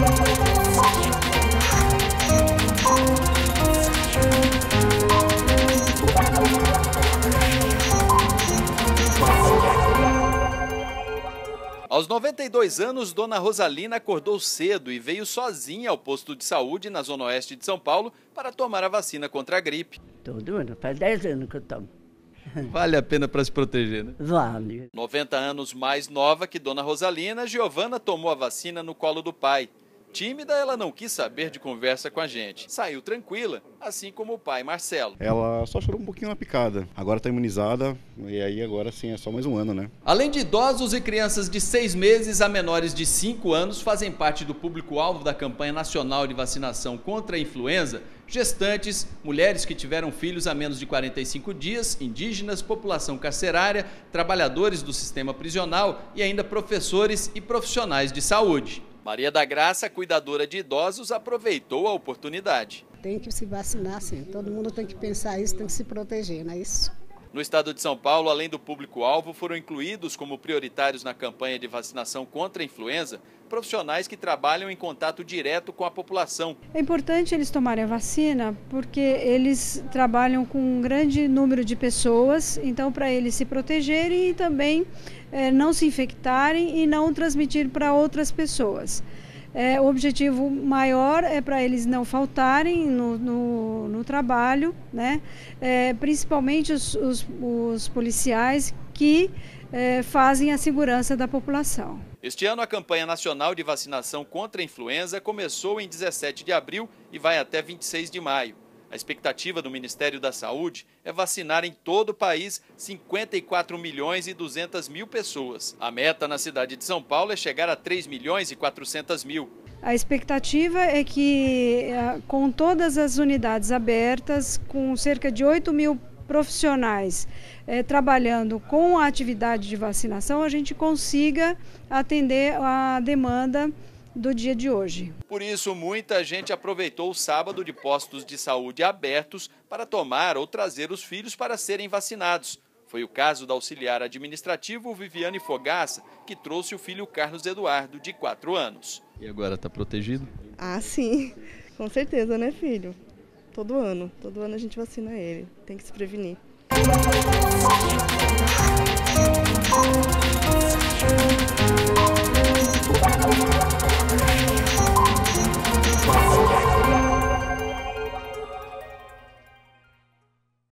Aos 92 anos, Dona Rosalina acordou cedo e veio sozinha ao posto de saúde na Zona Oeste de São Paulo para tomar a vacina contra a gripe. Todo ano, faz 10 anos que eu tomo. Vale a pena para se proteger, né? Vale. 90 anos mais nova que Dona Rosalina, Giovana tomou a vacina no colo do pai. Tímida, ela não quis saber de conversa com a gente. Saiu tranquila, assim como o pai Marcelo. Ela só chorou um pouquinho na picada. Agora está imunizada e aí agora sim é só mais um ano, né? Além de idosos e crianças de 6 meses a menores de 5 anos fazem parte do público-alvo da campanha nacional de vacinação contra a influenza, gestantes, mulheres que tiveram filhos há menos de 45 dias, indígenas, população carcerária, trabalhadores do sistema prisional e ainda professores e profissionais de saúde. Maria da Graça, cuidadora de idosos, aproveitou a oportunidade. Tem que se vacinar, sim. Todo mundo tem que pensar isso, tem que se proteger, não é isso? No estado de São Paulo, além do público-alvo, foram incluídos como prioritários na campanha de vacinação contra a influenza profissionais que trabalham em contato direto com a população. É importante eles tomarem a vacina porque eles trabalham com um grande número de pessoas, então para eles se protegerem e também não se infectarem e não transmitir para outras pessoas. O objetivo maior é para eles não faltarem no trabalho, né? Principalmente os policiais que fazem a segurança da população. Este ano, a campanha nacional de vacinação contra a influenza começou em 17 de abril e vai até 26 de maio. A expectativa do Ministério da Saúde é vacinar em todo o país 54 milhões e 200 mil pessoas. A meta na cidade de São Paulo é chegar a 3 milhões e 400 mil. A expectativa é que, com todas as unidades abertas, com cerca de 8 mil profissionais trabalhando com a atividade de vacinação, a gente consiga atender a demanda do dia de hoje. Por isso, muita gente aproveitou o sábado de postos de saúde abertos para tomar ou trazer os filhos para serem vacinados. Foi o caso da auxiliar administrativo Viviane Fogaça, que trouxe o filho Carlos Eduardo, de 4 anos. E agora, está protegido? Ah, sim, com certeza, né, filho? Todo ano a gente vacina ele, tem que se prevenir.